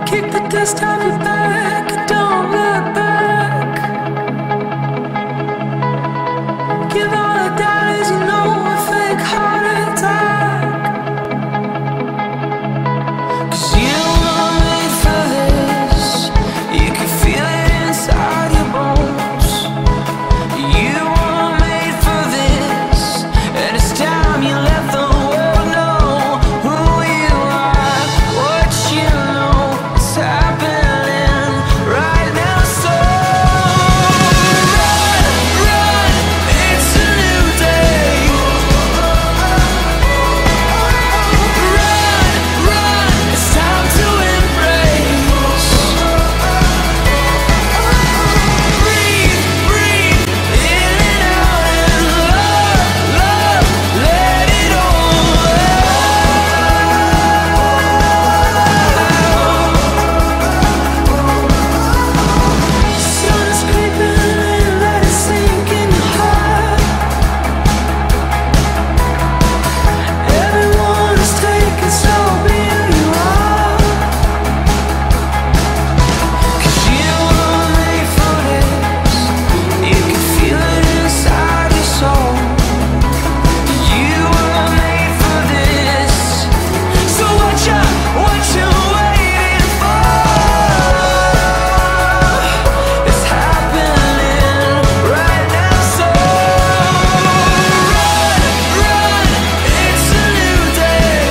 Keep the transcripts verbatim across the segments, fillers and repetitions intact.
Kick the dust off your back and don't look back. Give all the dollars you know a fake heart attack. 'Cause you were made for this. You can feel it inside your bones. You were made for this, and it's time you let the world know who you are, what you know. It's happening right now, so run, run, it's a new day. Run, run, it's time to embrace. Breathe, breathe, in and out, and love, love, let it all out. Sun's creeping in, let it sink in your heart. Everyone is taking, so be who you are. 'Cause you were made for this. You can feel it inside your soul. You were made for this. So what you, what you waiting for? It's happening right now, so run, run, it's a new day.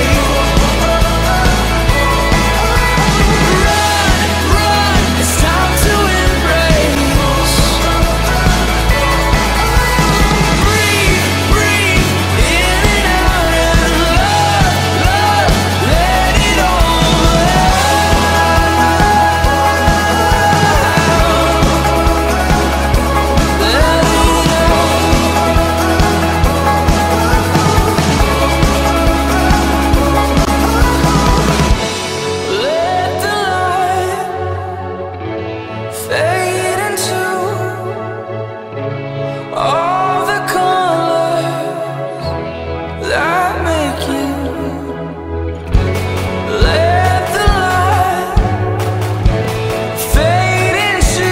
Run, run, it's time to embrace. Breathe, breathe, in and out, and love, love, let it all out. Let it Let the light fade into all the colors that make you. Let the light fade into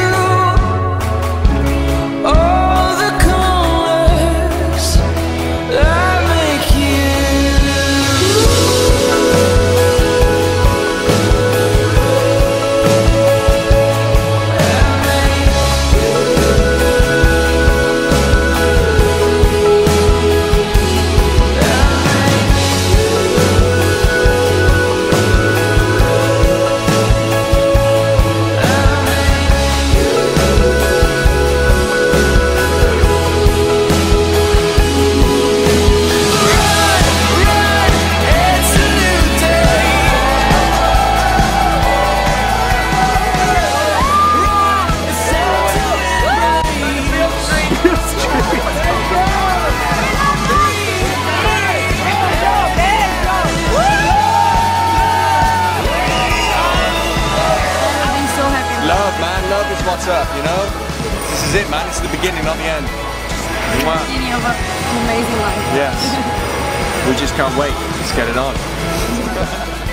all the colors that make you. Love, man, love is what's up, you know? This is it, man. It's the beginning, not the end. Mwah. Beginning of an amazing life. Yes. We just can't wait. Let's get it on.